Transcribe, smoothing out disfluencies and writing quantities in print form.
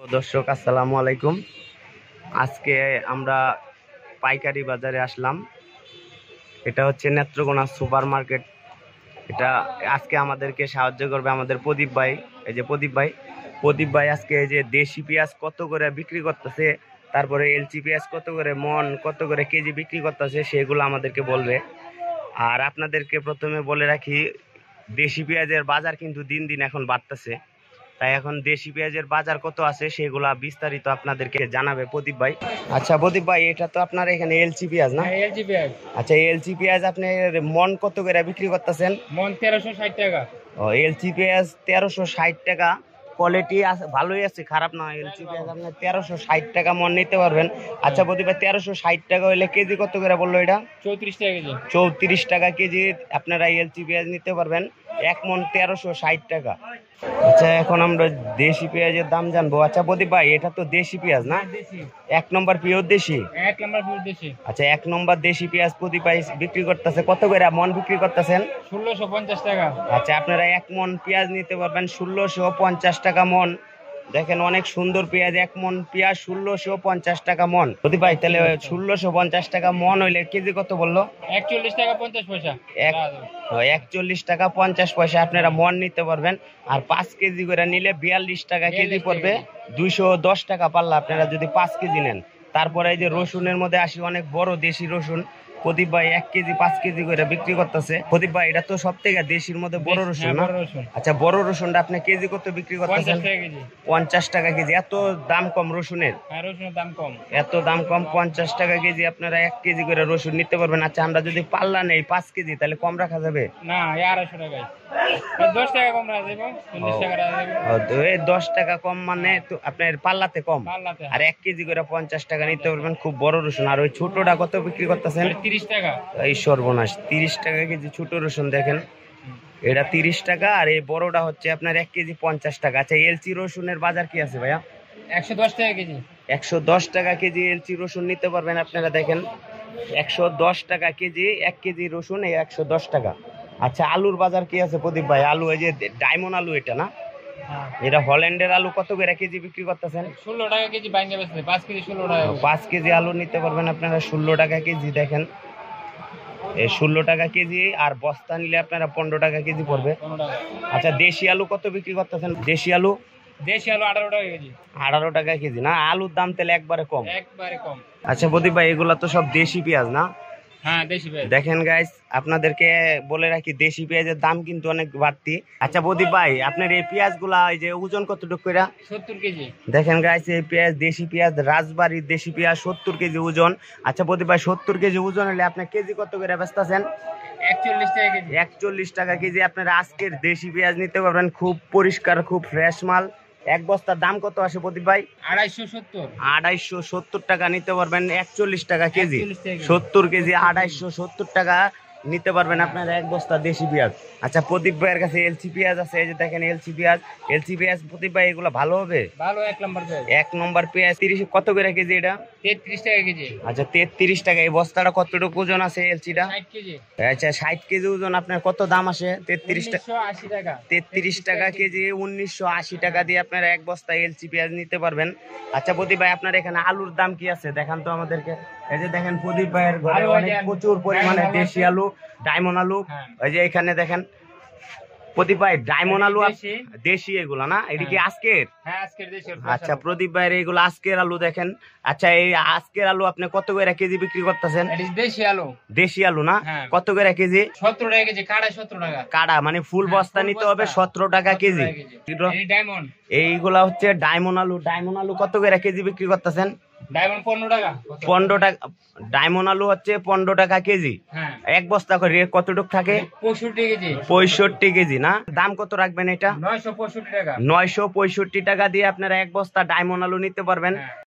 দর্শক আসসালামু আলাইকুম। আজকে আমরা পাইকারি বাজারে আসলাম। এটা হচ্ছে নেত্রকোনা সুপার মার্কেট। এটা আজকে আমাদেরকে সাহায্য করবে আমাদের প্রদীপ ভাই। এই যে প্রদীপ ভাই আজকে এই যে দেশি পেঁয়াজ কত করে বিক্রি করতেছে, তারপরে এলচি পেঁয়াজ কত করে মন, কত করে কেজি বিক্রি করতেছে, সেগুলো আমাদেরকে বলবে। আর আপনাদেরকে প্রথমে বলে রাখি, দেশি পেঁয়াজের বাজার কিন্তু দিন দিন এখন বাড়তেছে। তাই এখন দেশি পেঁয়াজের বাজার কত আছে সেগুলা বিস্তারিত আপনাদেরকে জানাবে প্রদীপ ভাই। আচ্ছা প্রদীপ ভাই, এটা তো আপনার এখানে এলচি পেঁয়াজ না? এলজি পেঁয়াজ। আচ্ছা এলচি পেঁয়াজ আপনি মন কত করে বিক্রি করতেছেন? মন 1360 টাকা। ও, এলচি পেঁয়াজ 1360 টাকা। কোয়ালিটি ভালোই আছে, খারাপ না। এলচি পেঁয়াজ আপনি 1360 টাকা মন নিতে পারবেন। আচ্ছা প্রদীপ ভাই, 1360 টাকা হইলে কেজি কত করে বললো এটা? 34 টাকা কেজি। 34 টাকা কেজি আপনারা এলচি পেঁয়াজ নিতে পারবেন। এক মন 1360 টাকা। আচ্ছা এখন আমরা দেশি পেঁয়াজের দাম জানবো। আচ্ছা প্রদীপ ভাই, এটা তো দেশি পেঁয়াজ না? দেশি। এক নম্বর পিওর দেশি। এক নম্বর পিওর দেশি। আচ্ছা এক নম্বর দেশি পেঁয়াজ প্রদীপ ভাই বিক্রি করতেছে কত করে মন বিক্রি করতেছেন? 1650 টাকা। আচ্ছা আপনারা এক মন পেঁয়াজ নিতে পারবেন 1650 টাকা মন। দেখেন অনেক সুন্দর পেঁয়াজ, এক মন পেঁয়াজ 1650 টাকা মন। প্রদীপ ভাই তাহলে 1650 টাকা মন হইলে কেজি কত বললো? 41 টাকা 50 পয়সা। 41 টাকা 50 পয়সা আপনারা মন নিতে পারবেন। আর 5 কেজি করে নিলে 42 টাকা কেজি পড়বে। 210 টাকা পাল্লা আপনারা যদি 5 কেজি নেন। তারপরে এই যে রসুনের মধ্যে আসি অনেক বড় দেশি রসুন, প্রদীপ ভাই 1 কেজি 5 কেজি করে বিক্রি করতেছে। প্রদীপ ভাই এটা তো সব থেকে দেশির মধ্যে বড় রসুন না? আচ্ছা বড় রসুনটা আপনি কেজি কত বিক্রি করতেছেন? 50 টাকা কেজি। এত দাম কম রসুনের? রসুনের দাম কম। এত দাম কম, 50 টাকা কেজি আপনারা 1 কেজি করে রসুন নিতে পারবেন। আচ্ছা আমরা যদি পাল্লা নেই 5 কেজি তাহলে কম রাখা যাবে? না 250 টাকায় 10 টাকা কম রাখা যাবে। 40 টাকা রাখা যাবে। 10 টাকা কম মানে তো আপনার পাল্লাতে কম। আর 1 কেজি করে 50 টাকা নিতে পারবেন। খুব বড় রসুন। আর ওই ছোটটা কত বিক্রি করতেছেন? 30 টাকা। এই সর্বনাশ, 30 টাকা কেজি ছোট রসুন। দেখেন এটা 30 টাকা, আর এই বড়টা হচ্ছে আপনার 1 কেজি 50 টাকা। আচ্ছা এলচি রসুনের বাজার কি আছে ভাইয়া? 110 টাকা কেজি। 110 টাকা কেজি এলচি রসুন নিতে পারবেন আপনারা। দেখেন 110 টাকা কেজি, 1 কেজি রসুন এই 110 টাকা। আচ্ছা আলুর বাজার কি আছে প্রদীপ ভাই? আলু এই যে ডায়মন্ড আলু, এটা না? এটা হল্যান্ডের আলু কত করে কেজি বিক্রি করতেছেন? 16 টাকা কেজি বাইঙ্গা বেচছে। 5 কেজি 16 টাকা। 5 কেজি আলু নিতে পারবেন আপনারা 16 টাকা কেজি। দেখেন এই 16 টাকা কেজি, আর বস্তা নিলে আপনারা 15 টাকা কেজি পড়বে। 15 টাকা। আচ্ছা দেশি আলু কত বিক্রি করতেছেন? দেশি আলু 18 টাকা কেজি। 18 টাকা কেজি না? আলুর দাম তাহলে একবারে কম। একবারে কম। আচ্ছা প্রদীপ ভাই, এগুলা তো সব দেশি পেঁয়াজ না? হ্যাঁ দেশি পেঁয়াজ। দেখেন গাইস, আপনাদেরকে বলে রাখি দেশি পেঁয়াজের দাম কিন্তু অনেক বাড়তি। আচ্ছা প্রদীপ ভাই, আপনার এই পেঁয়াজ গুলা এই যে ওজন কতটুকু করে? 70 কেজি। দেখেন গাইস, এই পেঁয়াজ দেশি পেঁয়াজ, রাজবাড়ির দেশি পেঁয়াজ 70 কেজি ওজন। আচ্ছা প্রদীপ ভাই, 70 কেজি ওজন হলে আপনি কেজি কত করে বেচতেছেন? 41 টাকা কেজি। 41 টাকা কেজি আপনারা আজকের দেশি পেঁয়াজ নিতে পারবেন। খুব পরিষ্কার, খুব ফ্রেশ মাল। এক বস্তার দাম কত আসে প্রদীপ ভাই? 250। 270 টাকা নিতে পারবেন। 41 টাকা কেজি, 41 টাকা। 70 কেজি 270 টাকা নিতে পারবেন আপনারা এক বস্তা দেশি পেঁয়াজ। আচ্ছা প্রদীপ ভাইয়ের কাছে এলচি পেঁয়াজ আছে, এই যে দেখেন এলচি পেঁয়াজ। প্রদীপ ভাই এগুলো ভালো হবে? ভালো, এক নম্বর পেঁয়াজ। এক নম্বর পেঁয়াজ 30 কত করে কেজি এটা? 33 টাকা কেজি। আচ্ছা 33 টাকা। এই বস্তাটা কতটুকু ওজন আছে এলচিটা? 60 কেজি। আচ্ছা 60 কেজি ওজন। আপনার কত দাম আসে? 33 টাকা। 1980 টাকা। 33 টাকা কেজি, 1980 টাকা দিয়ে আপনারা এক বস্তা এলচি পেঁয়াজ নিতে পারবেন। আচ্ছা প্রদীপ ভাই, আপনার এখানে আলুর দাম কি আছে দেখান তো আমাদেরকে। এই যে দেখেন প্রদীপ ভাইয়ের ঘরে অনেক প্রচুর পরিমাণে দেশি আলু, ডায়মন্ড আলু। এই যে এখানে দেখেন প্রদীপ ভাই, ডায়মন্ড আলু দেশি এগুলা না? এটা কি আজকের? হ্যাঁ আজকের দেশি। আচ্ছা প্রদীপ ভাইয়ের এইগুলো আজকের আলু। দেখেন আচ্ছা এই আজকের আলু আপনি কত করে কেজি বিক্রি করতেছেন? এটা দেশি আলু। দেশি আলু না? কত করে কেজি? 17 টাকা কেজি। কাড়া 17 টাকা। কাড়া মানে ফুল বস্তা নিতে হবে 17 টাকা কেজি। এই ডায়মন্ড। এইগুলা হচ্ছে ডায়মন্ড আলু। ডায়মন্ড আলু কত করে কেজি বিক্রি করতেছেন? ডায়মন্ড 15 টাকা। 15 টাকা। ডায়মন্ড আলু হচ্ছে 15 টাকা কেজি। হ্যাঁ। এক বস্তা করে কতটুক থাকে? 65 কেজি। 65 কেজি না? দাম কত রাখবেন এটা? 965 টাকা। 965 টাকা দিয়ে আপনারা এক বস্তা ডায়মন্ড আলু নিতে পারবেন।